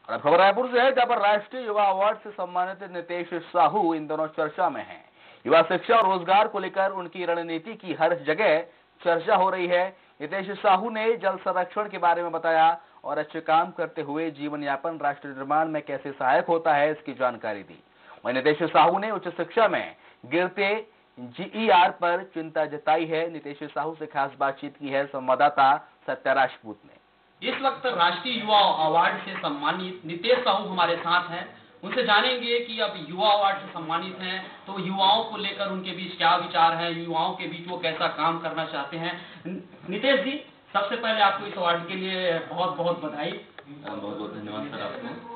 और अब खबर रायपुर से है, जहां पर राष्ट्रीय युवा अवार्ड से सम्मानित नितेश साहू इन दोनों चर्चा में हैं। युवा शिक्षा और रोजगार को लेकर उनकी रणनीति की हर जगह चर्चा हो रही है। नितेश साहू ने जल संरक्षण के बारे में बताया और अच्छे काम करते हुए जीवन यापन राष्ट्र निर्माण में कैसे सहायक होता है, इसकी जानकारी दी। वहीं नितेश साहू ने उच्च शिक्षा में गिरते जीईआर पर चिंता जताई है। नितेश साहू से खास बातचीत की है संवाददाता सत्या राजपूत ने। इस वक्त राष्ट्रीय युवा अवार्ड से सम्मानित नितेश साहू हमारे साथ हैं। उनसे जानेंगे कि अब युवा अवार्ड से सम्मानित हैं तो युवाओं को लेकर उनके बीच क्या विचार है, युवाओं के बीच वो कैसा काम करना चाहते हैं। नितेश जी, सबसे पहले आपको इस अवार्ड के लिए बहुत बहुत बधाई। बहुत बहुत धन्यवाद सर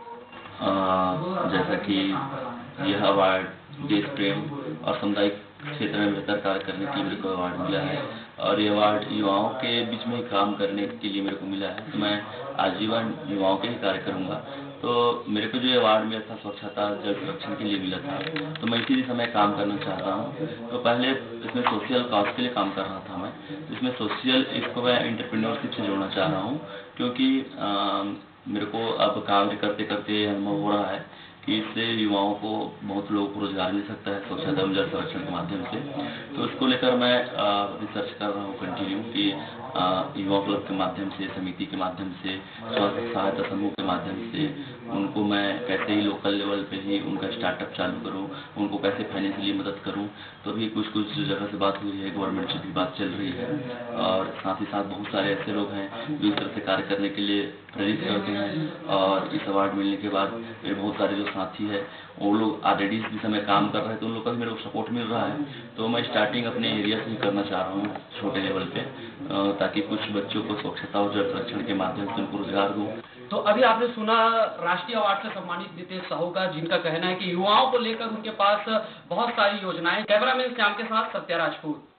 आपको। जैसा कि यह अवार्ड देश प्रेम और सामुदायिक क्षेत्र में बेहतर कार्य करने के लिए मेरे को अवार्ड मिला है और ये अवार्ड युवाओं के बीच में काम करने के लिए मेरे को मिला है, तो मैं आजीवन युवाओं के ही कार्य करूंगा। तो मेरे को जो अवार्ड मिला था स्वच्छता जल संरक्षण के लिए मिला था, तो मैं इसी दिशा में काम करना चाहता हूँ। तो पहले इसमें सोशल कॉज के लिए काम कर रहा था मैं, इसमें सोशल इसको मैं एंटरप्रेन्योरशिप से जोड़ना चाह रहा हूँ, क्योंकि मेरे को अब काम करते करते अनुभव हो रहा है कि इससे युवाओं को, बहुत लोगों को रोजगार मिल सकता है स्वच्छता एवं जल संरक्षण के माध्यम से। तो इसको लेकर मैं रिसर्च कर रहा हूँ कंटिन्यू कि युवा क्लब के माध्यम से, समिति के माध्यम से, स्वास्थ्य सहायता समूह के माध्यम से उनको मैं कैसे ही लोकल लेवल पे ही उनका स्टार्टअप चालू करूं, उनको कैसे फाइनेंशियली मदद करूं। तो अभी कुछ जगह से बात हुई है, गवर्नमेंट से भी बात चल रही है और साथ ही साथ बहुत सारे ऐसे लोग हैं जो इस तरह से कार्य करने के लिए प्रेरित करते हैं। और इस अवार्ड मिलने के बाद मेरे बहुत सारे जो साथी है वो लोग ऑलरेडी इस दिशा में काम कर रहे हैं, तो उन लोगों का भी मेरे को सपोर्ट मिल रहा है। तो मैं स्टार्टिंग अपने एरिया से ही करना चाह रहा हूँ छोटे लेवल पे, ताकि कुछ बच्चों को स्वच्छता और जल संरक्षण के माध्यम से उनको रोजगार दूँ। तो अभी आपने सुना राष्ट्रीय अवार्ड से सम्मानित नितेश साहू का, जिनका कहना है कि युवाओं को लेकर उनके पास बहुत सारी योजनाएं। कैमरामैन श्याम के साथ सत्या राजपूत।